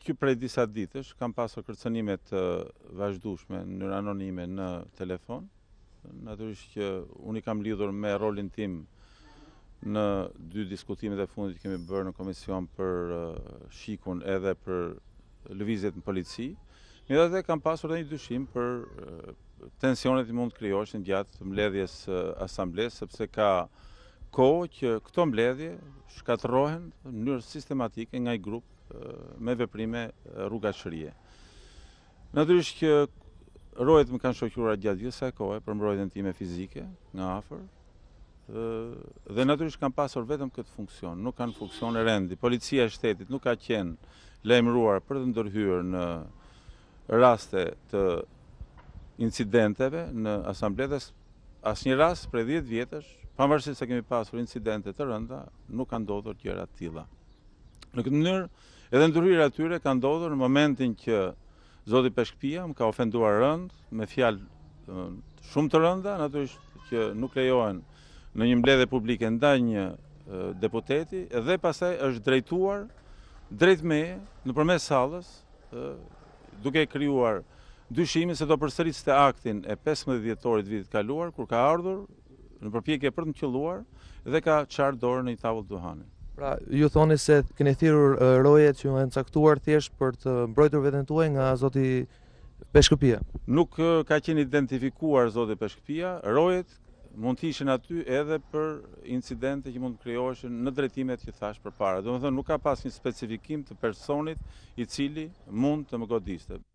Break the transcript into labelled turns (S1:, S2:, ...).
S1: që prej disa ditësh kam pasur kërcënime të vazhdueshme në mënyrë anonime në telefon. Natyrisht që unë i kam lidhur me rolin tim në 2 diskutimet e fundit që kemi bërë në komision për shikun edhe për lëvizjet në polici. Megjithatë kam pasur edhe një dyshim për tensionet që mund të krijoheshin gjatë mbledhjes asamblesë, sepse ka kohë që këto mbledhje shkatërrohen në mënyrë sistematike nga një grup me veprime rrugaçërie. Natyrisht që rojet më kanë shoqëruar gjatë gjithë kësaj kohe për mbrojtjen time fizike nga afër. Dhe natyrisht kanë pasur vetëm këtë funksion, nuk kanë funksion rendi. Policia e shtetit nuk ka qenë lajmëruar për të ndërhyrë në raste të incidenteve në asamble. Asnjë rast prej 10 vjetësh, pavarësisht se kemi pasur incidente të rënda, nuk kanë ndodhur gjëra të tilla. Në këtë mënyrë, edhe ndërhyrja e tyre ka ndodhur në momentin që zoti Peshkpia më ka ofenduar rënd me fjalë shumë të rënda, natyrisht që nuk lejohen në një mbledhje publike ndaj një deputeti, dhe pastaj është drejtuar drejt meje nëpërmes sallës, duke krijuar dyshimin se do përsëriste aktin e 15 dhjetorit vitit kaluar, kur ka ardhur në përpjekje për të mqylluar dhe ka çarë dorën në një tavull duhani.
S2: Pra, ju thoni se keni thirrur rojet që janë caktuar thjesht për të mbrojtur veten tuaj nga zoti Peshkpia.
S1: Nuk ka qenë identifikuar zoti Peshkpia, rojet mund të ishin aty edhe për incidente që mund të krijoheshin në drejtimet që thash përpara. Domethënë nuk ka pas një specifikim të personit i cili mund të më godiste.